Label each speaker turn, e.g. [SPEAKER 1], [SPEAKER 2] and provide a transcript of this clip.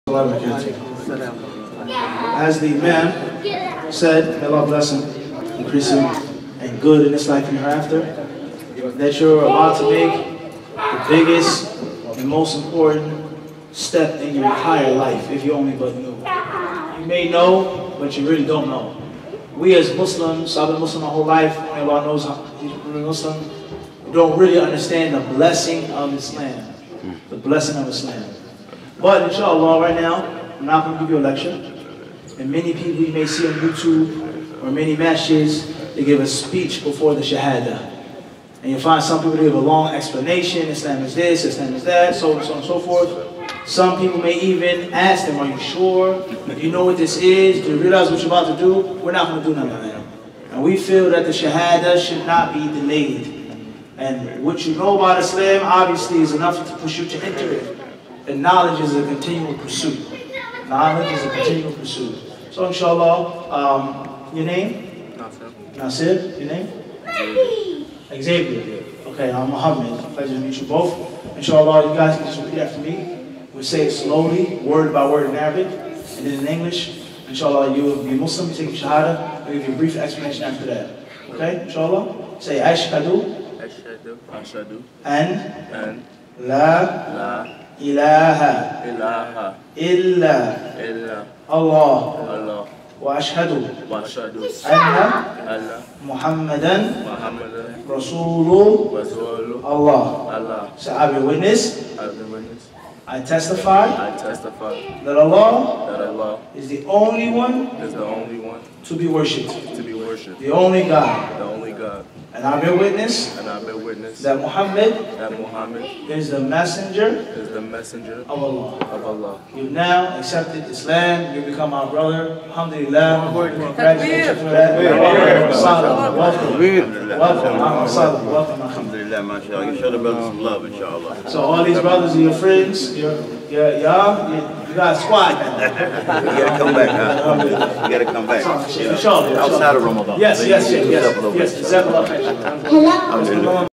[SPEAKER 1] As the Imam said, may Allah bless him, increase him, and good in this life and hereafter, that you're about to make the biggest and most important step in your entire life, if you only but knew. You may know, but you really don't know. We as Muslims, I've been Muslim my whole life, only Allah knows I'm Muslim, we don't really understand the blessing of Islam. The blessing of Islam. But inshallah, right now, I'm not going to give you a lecture. And many people you may see on YouTube or many masjids, they give a speech before the Shahadah. And you'll find some people give a long explanation, Islam is this, Islam is that, so on and so forth. Some people may even ask them, are you sure? Do you know what this is? Do you realize what you're about to do? We're not going to do none of that. And we feel that the Shahadah should not be delayed. And what you know about Islam, obviously, is enough to push you to enter it. And knowledge is a continual pursuit. Knowledge is a continual pursuit. So inshallah, your name? Nasir. Your name? Xavier. Okay, I'm Muhammad. Pleasure to meet you both. Inshallah, you guys can just repeat after me. We'll say it slowly, word by word in Arabic, and then in English. Inshallah, you will be Muslim, you take Shahadah. I'll give you a brief explanation after that. Okay, inshallah? Say Ashhadu an la ilaha illa Allah wa ashhadu anna Muhammadan Rasulullah Allah. So I bear witness, I testify that Allah is the only one to be worshipped, the only God. And I bear witness that Muhammad is the messenger of Allah. You've now accepted Islam, you become our brother. Alhamdulillah. Congratulations for that. Welcome.
[SPEAKER 2] Alhamdulillah, mashallah. You show the brothers some love, inshallah.
[SPEAKER 1] So all these brothers are your friends, you got a squad now.
[SPEAKER 2] You gotta come back, huh? You gotta come back.
[SPEAKER 1] Inshallah.
[SPEAKER 2] Outside of Ramadan.
[SPEAKER 1] Yes. Hello.